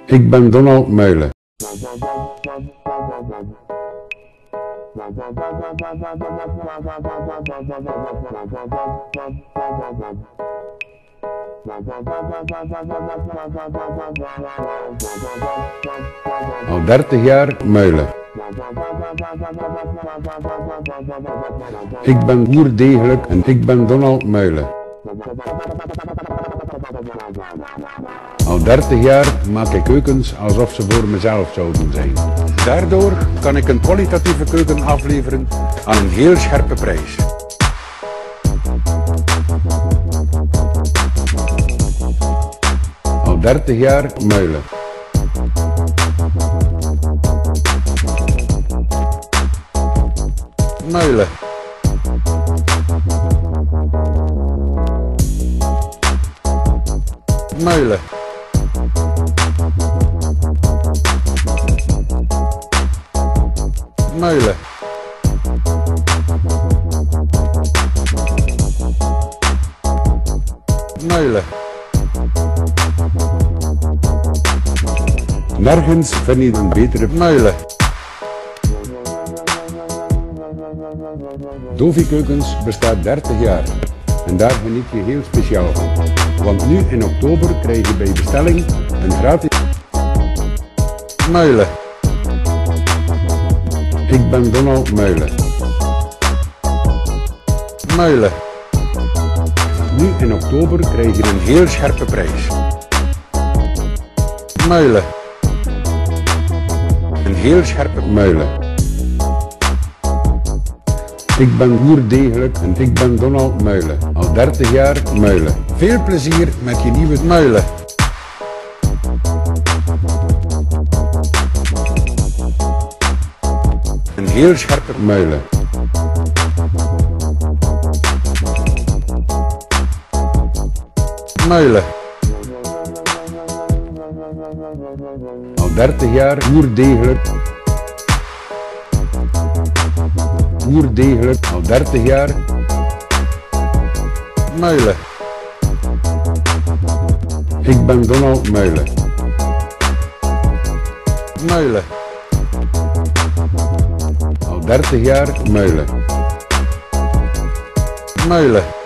Ik ben Donald Meulen. Al 30 jaar Meulen. Ik ben oerdegelijk en ik ben Donald Meulen. Al 30 jaar maak ik keukens alsof ze voor mezelf zouden zijn. Daardoor kan ik een kwalitatieve keuken afleveren aan een heel scherpe prijs. Al 30 jaar Meulen. Meulen. Meulen. Meulen. Meulen. Nergens vind je een betere Meulen. Dovi Keukens bestaat 30 jaar en daar geniet je heel speciaal van. Want nu in oktober krijg je bij bestelling een gratis Meulen. Ik ben Donald Meulen. Meulen. Nu in oktober krijg je een heel scherpe prijs. Meulen. Een heel scherpe Meulen. Ik ben oerdegelijk en ik ben Donald Meulen. Al 30 jaar Meulen. Veel plezier met je nieuwe Meulen. Een heel scherpe Meulen. Meulen. Al 30 jaar oerdegelijk. Oerdegelijk, al 30 jaar Meulen. Ik ben Donald Meulen. Meulen. Al 30 jaar Meulen. Meulen.